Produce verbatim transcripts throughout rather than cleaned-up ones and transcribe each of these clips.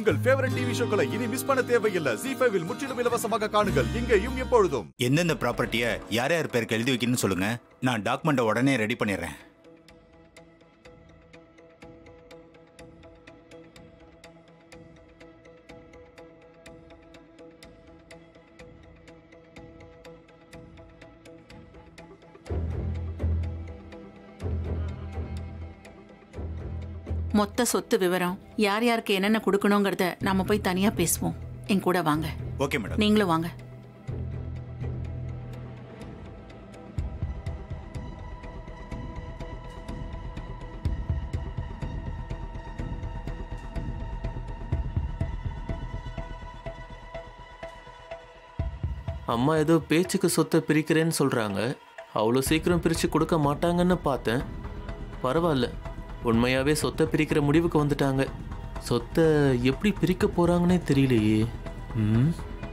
உங்கள் favourite TV ஷோக்களை இனி miss பண்ண தேவையில்லை. ஜீ ஃபைவ் இல் முற்றிலும் இலவசமாக காணுங்கள். இங்கேயும் எப்பொழுதும். எந்தெந்த ப்ராப்பர்ட்டியை யார் யார் பேருக்கு எழுதி வைக்கணும்னு சொல்லுங்க. நான் டாக்குமெண்ட்டை உடனே ரெடி பண்ணிடுறேன். மொத்த சொத்து விவரம் யார் யாருக்கு என்னென்ன கொடுக்கணுங்கிறத நாம போய் தனியா பேசுவோம். என் கூட வாங்க. Okay madam. நீங்களும் வாங்க. அம்மா ஏதோ பேச்சுக்கு சொத்தை பிரிக்கிறேன்னு சொல்றாங்க. அவ்வளோ சீக்கிரம் பிரிச்சு கொடுக்க மாட்டாங்கன்னு பார்த்தேன். பரவாயில்ல, உண்மையாவே சொத்தை பிரிக்கிற முடிவுக்கு வந்துட்டாங்க. சொத்தை எப்படி பிரிக்க போறாங்கன்னே தெரியலையே. ம்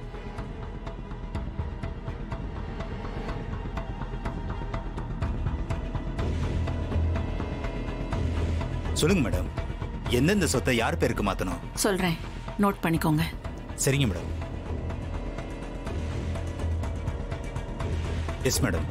சொல்லுங்க மேடம், எந்தெந்த சொத்தை யார் பேருக்கு மாத்தணும்? சொல்றேன், நோட் பண்ணிக்கோங்க. சரிங்க மேடம். Yes madam.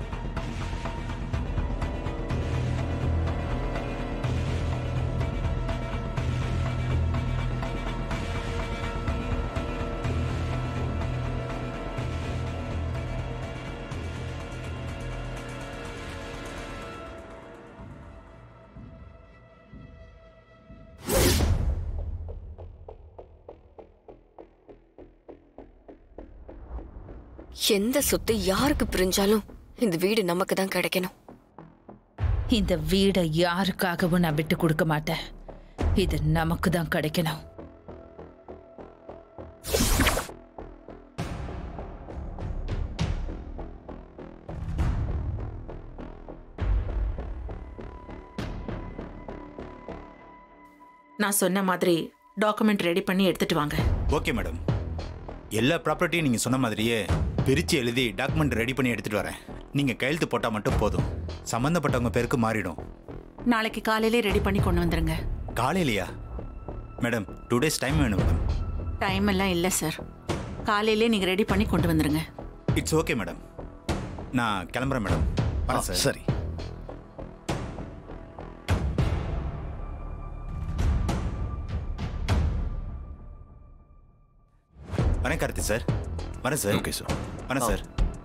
எந்த சொத்து யாருக்கு பிரிஞ்சாலும் இந்த வீடு நமக்கு தான் கிடைக்கணும். இந்த வீடை யாருக்காகவும் நான் விட்டு கொடுக்க மாட்டேன். இது நமக்கு தான் கிடைக்கணும். நான் சொன்ன மாதிரி டாக்குமெண்ட் ரெடி பண்ணி எடுத்துட்டு வாங்க. Okay madam. எல்லா ப்ராப்பர்ட்டியும் நீங்க சொன்ன மாதிரியே பிரிச்சு எழுதி டாக்குமெண்ட் ரெடி பண்ணி எடுத்துட்டு வரேன். நீங்க கையெழுத்து போட்டா மட்டும் போதும். சம்பந்தப்பட்டவங்க பேருக்கு மாறிடும். நாளைக்கு காலையிலே ரெடி பண்ணி கொண்டு வந்துருங்க. காலையிலையா மேடம்? டூ டேஸ் டைம் வேணும் மேடம். டைம் எல்லாம் இல்லை சார். காலையிலே நீங்க ரெடி பண்ணி கொண்டு வந்துருங்க. It's okay madam. நான் கிளம்புறேன் மேடம். வரேன் சார். சரி. வரேன் கார்த்தி சார். வரேன் சார். Okay sir. வரேன் சார்.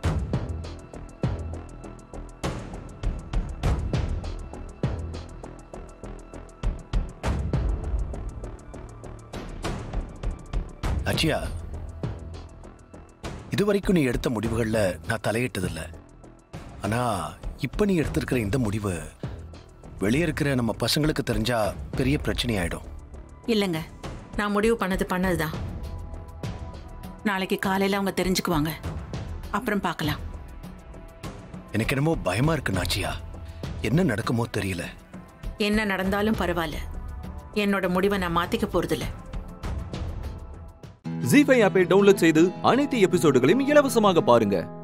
அச்சியா, இதுவரைக்கும் நீ எடுத்த முடிவுகள்ல நான் தலையிட்டதில்ல. ஆனா இப்ப நீ எடுத்திருக்கிற இந்த முடிவு வெளியே இருக்கிற நம்ம பசங்களுக்கு தெரிஞ்சா பெரிய பிரச்சனை ஆயிடும். இல்லைங்க, நான் முடிவு பண்ணது பண்ணதுதான். நாளைக்கு காலையில அவங்க தெரிஞ்சுக்குவாங்க. அப்புறம் பார்க்கலாம். எனக்கு என்னமோ பயமா இருக்கு நாச்சியா. என்ன நடக்குமோ தெரியல. என்ன நடந்தாலும் பரவாயில்ல, என்னோட முடிவை நான் மாத்திக்க போறதில்ல. ஜீ ஃபைவ் ஆப்பை டவுன்லோட் செய்து அனைத்து எபிசோடுகளையும் இலவசமாக பாருங்க.